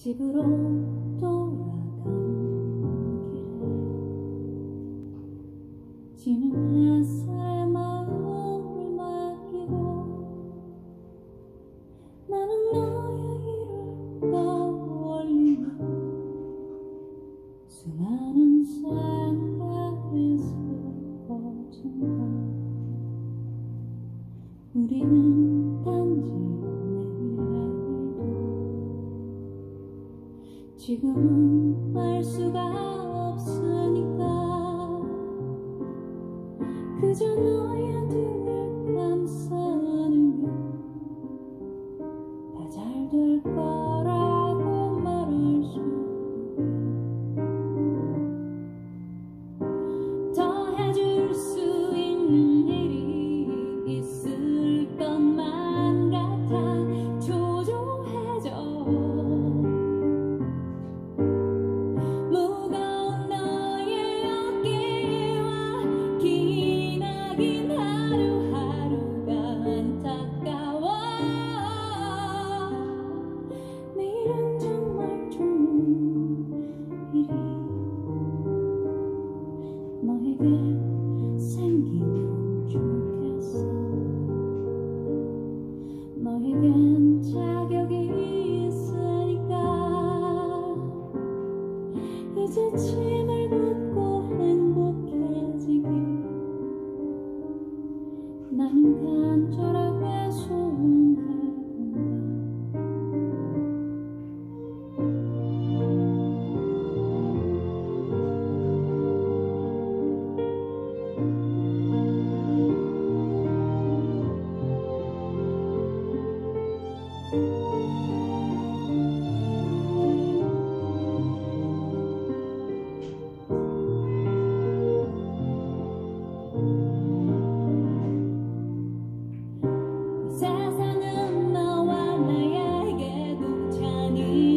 집으로 돌아가는 길에 지는 햇살에 마음을 맡기고 나는 너의 일을 떠올리며 수많은 생각에 슬퍼진다. 우리는 단지 지금은 알 수가 없으니까 그저 너의 등을 감싸 안으며 다 잘 될 거라고 말할 수 있게 더 해줄 수 있는 일이 있을 것만 같아 초조해져. 너에게 생기면 좋겠어. 너에겐 자격이 있으니까 이제 짐을 걷고 행복해지길 나는 간절하게 소원해본다. 세상은 너와 나에게 동창이